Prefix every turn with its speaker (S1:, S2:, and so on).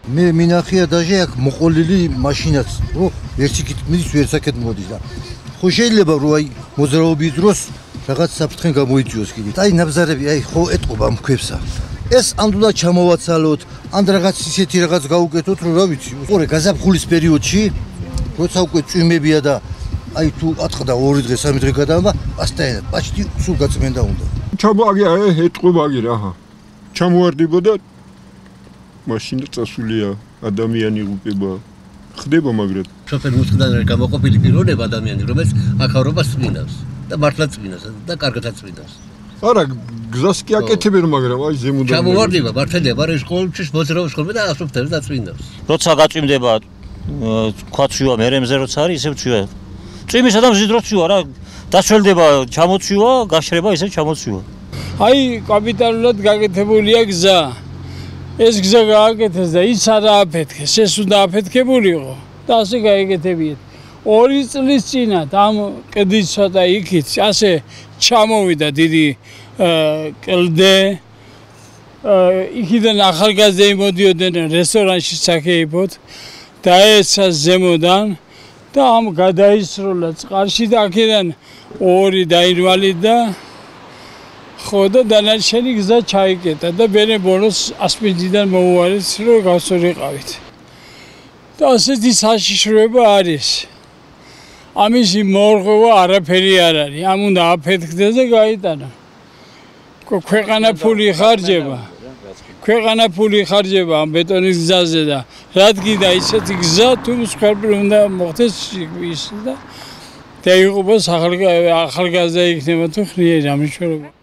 S1: მე მინახია დაჟე აქ მოყოლილი მაშინაც, რომ ერთი კითხვით ვერსაკეთ მოდის და ხო შეიძლება რომ აი მოძრაობის დროს რაღაც საფრთხე გამოიწვიოს კიდე. აი ნაბზარები, აი ხო ეტყობა ამ ქვებსა. ეს ამდულად ჩამოვაცალოთ, ან რაღაც ისეთი რაღაც გავუკეთოთ, რომ რა ვიცი, ორი გაზაფხულის პერიოდში, როცა უკვე წვიმებია და აი თუ აწყდა 2 დღე, 3 დღე გადავა, პასტაენად, პაჩტი სულ გაწმენდა უნდა.
S2: ჩამოაგია ეტყობაგი რა. ჩამოვარდებოდა მაშინ წასულია ადამიანი უყება. ხდება მაგრამ
S3: სოფელ მუსკიდან გამოყოფილი პიროვნება ადამიანი, რომელიც აქაურობას წმინავს და მართლაც წმინავს და კარგადაც წმინავს.
S2: არა, გზას კი აკეთებენ, მაგრამ აი ზემოდან
S3: ჩამოვარდება მართალია, მაგრამ ეს ყოველთვის მოძრაობს ხოლმე და ასოფთებს და წმინავს.
S4: როცა გაწვიმდება ქვაცვივა მერემზე როცა არის, ისევ ცვივა. წვიმისა და მზის დროს ცვივა რა, დაშველდება, ჩამოცვივა, გაშრება, ისევ ჩამოცვივა.
S5: აი, კაპიტალურად გაკეთებულია გზა. ეს გზა გააკეთეს და ის არ ააფეთქეს, ეს უნდა აფეთქებულიყო და ასე გაეკეთებიათ. 2 წლის წინათ ამ კედლის ცოტა იქით ასე ჩამოვიდა დიდი კლდე. იქიდან ახალგაზრდები მოდიოდნენ რესტორანში საქეიფოთ, დაეცა ზემოდან და ამ გადაისროლა წყარში და აქედან 2 დაინვალიდა. ხო და დანარჩენი გზა ჩაიკეტა და მერე ბოლოს ასპინძიდან მოუარეს რომ გავსორიყავით. და ასეთი საშიშროება არის. ამისი მორღვევა არაფერი არ არის. ამ უნდა აფეთქდეს და გაიტანა. ქვეყანა ფული ხარჯება. ქვეყანა ფული ხარჯება ამ ბეტონის გზაზე და რადგან ისეთი გზა თუ მსხვერპლი უნდა მოხდეს ის და დაიღუპოს ახალგაზრდა იქნება თუ ხნიერი ამის შორობა.